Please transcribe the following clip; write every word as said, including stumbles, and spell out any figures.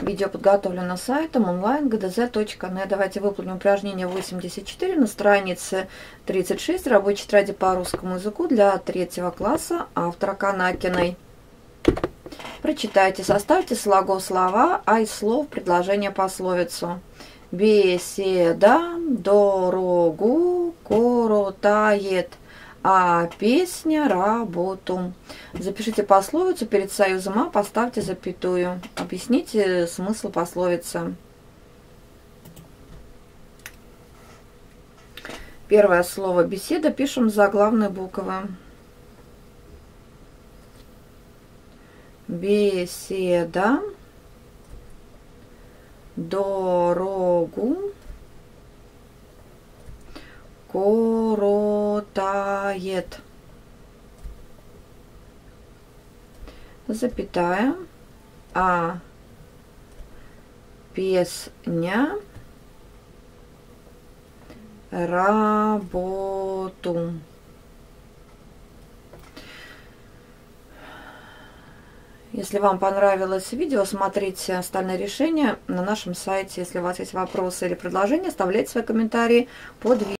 Видео подготовлено сайтом онлайн точка гэ дэ зэ точка нет. Давайте выполним упражнение восемьдесят четыре на странице тридцать шесть. Рабочей тетради по русскому языку для третьего класса автора Канакиной. Прочитайте, составьте слогослова, а из слов предложение пословицу. Беседа дорогу коротает, а песня работу. Запишите пословицу перед союзом «а», поставьте запятую. Объясните смысл пословицы. Первое слово «беседа» пишем заглавные буквы. Беседа, дорогу коротает, запятая, а песня работу. Если вам понравилось видео, смотрите остальные решения на нашем сайте. Если у вас есть вопросы или предложения, оставляйте свои комментарии под видео.